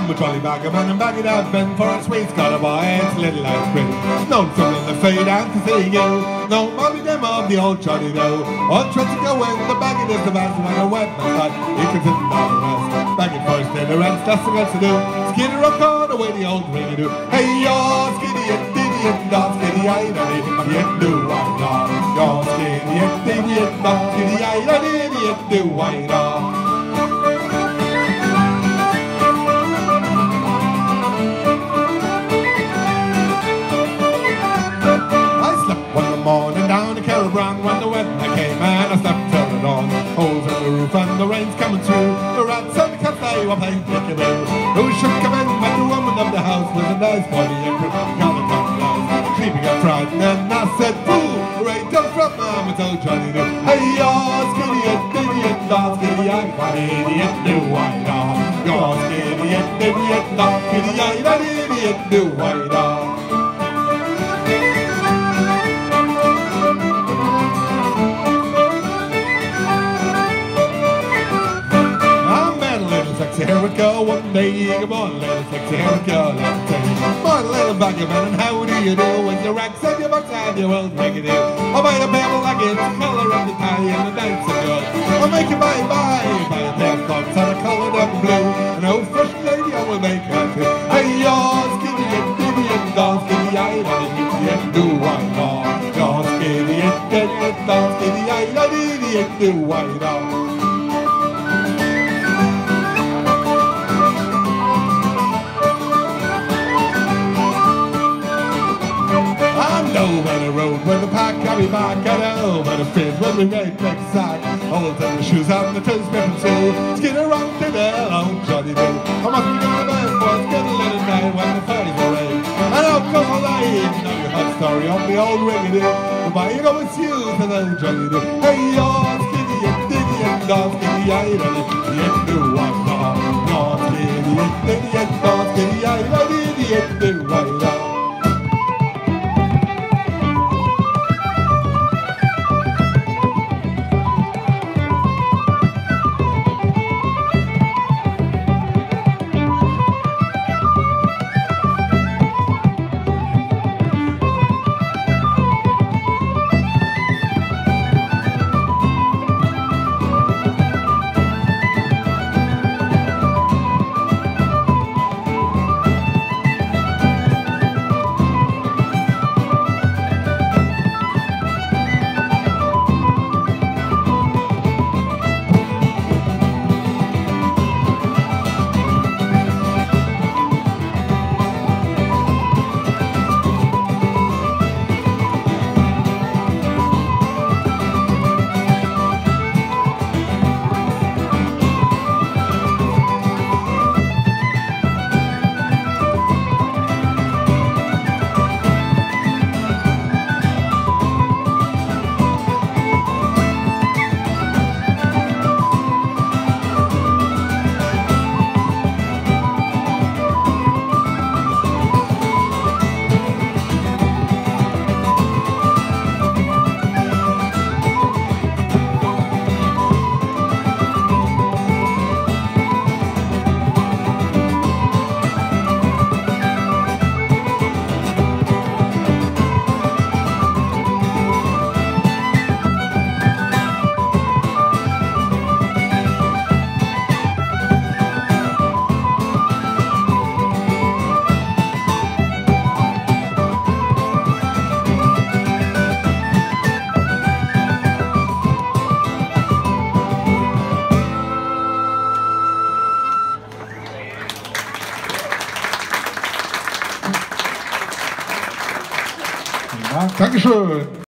a trolley bag of man and bag it out Ben for a sweet got a boy, it's a little ice cream. No trouble in the fade out to see you. No mommy them of the old Johnny though. On trying to go in the bag it is the best and on a wet side. He can sit down the rest. Bag it first then the rest, that's the rest to do. Skinny rock on away the old ring you do. Hey yo, skinny and diddy and dog, skinny I don't yet do I know. Yo, skinny and diddy and dog, skinny I don't yet do I know. Morning down the Carroll Brown when the weather came and I slept till the dawn. Holes in the roof and the rain's coming through. The rats and the cats they were playing peekaboo. Who should come in when the woman of the house was a nice body and pretty common blouse, creeping and frightened and I said, "Fool, right down from Mama's old Johnny do." Hey yo, skinny and diddy and dog, skinny and idiot do I know. Yo, skinny and diddy and dog, skinny and idiot do I know. Here we go, one day, come on, little sexy, here we go, let's take it. Come on, little baggy man, and how do you do? With your rags and your backside, you will make it do. I'll buy a pebble like it's the colour of the tie and the dance of good. I'll make you buy a pair of tail cloths and a coloured up blue. An old fresh lady, I will make her too. Hey, you're skinny and diddy and dog, skinny, I don't need and do I know. You're skinny and diddy and dog, skinny, I don't need and do I know. Over the road with the pack, I'll be back. And over the field with the great big sack. Holes in the shoes and the toes, Smith and Sue. Skin around to the old Johnny do. I must be going to bed, boys, get a little night when the fairies are rain. And I'll come alive, know your hot story on the old ring-a-doo. Goodbye, you go with you to the old Johnny do. Hey, you're skinny and diddy and dog, skinny, I don't yet do I know. You're skinny and diddy and dog, skinny, I don't yet do I know. Dankeschön.